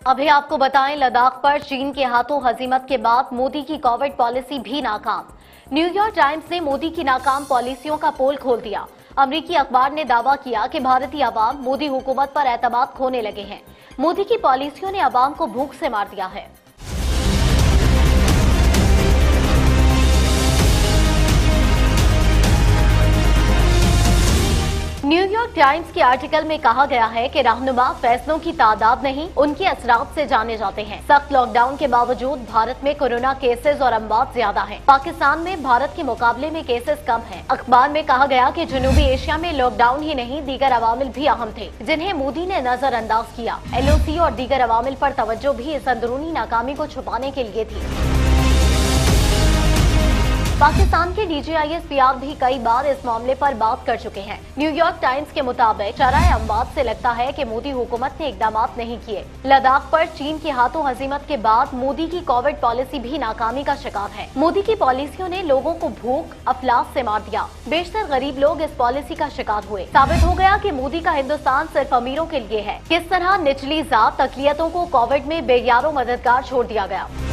अभी आपको बताएं, लद्दाख पर चीन के हाथों हजीमत के बाद मोदी की कोविड पॉलिसी भी नाकाम। न्यूयॉर्क टाइम्स ने मोदी की नाकाम पॉलिसियों का पोल खोल दिया। अमेरिकी अखबार ने दावा किया कि भारतीय अवाम मोदी हुकूमत पर एतमाद खोने लगे हैं। मोदी की पॉलिसियों ने अवाम को भूख से मार दिया है। न्यूयॉर्क टाइम्स के आर्टिकल में कहा गया है कि रहनुमा फैसलों की तादाद नहीं, उनके असरात से जाने जाते हैं। सख्त लॉकडाउन के बावजूद भारत में कोरोना केसेस और अमवात ज्यादा हैं। पाकिस्तान में भारत के मुकाबले में केसेस कम हैं। अखबार में कहा गया कि जनूबी एशिया में लॉकडाउन ही नहीं, दीगर अवामिल भी अहम थे, जिन्हें मोदी ने नजरअंदाज किया। LOC और दीगर अवामिल पर तवज्जो भी इस अंदरूनी नाकामी को छुपाने के लिए थी। पाकिस्तान के DGIS-PR भी कई बार इस मामले पर बात कर चुके हैं। न्यूयॉर्क टाइम्स के मुताबिक शरह अमवात से लगता है कि मोदी हुकूमत ने इकदाम नहीं किए। लद्दाख पर चीन के हाथों हजीमत के बाद मोदी की कोविड पॉलिसी भी नाकामी का शिकार है। मोदी की पॉलिसियों ने लोगों को भूख अफलास से मार दिया। बेशतर गरीब लोग इस पॉलिसी का शिकार हुए। साबित हो गया कि मोदी का हिंदुस्तान सिर्फ अमीरों के लिए है। किस तरह निचली जात अकलियतों को कोविड में बेयारो मददगार छोड़ दिया गया।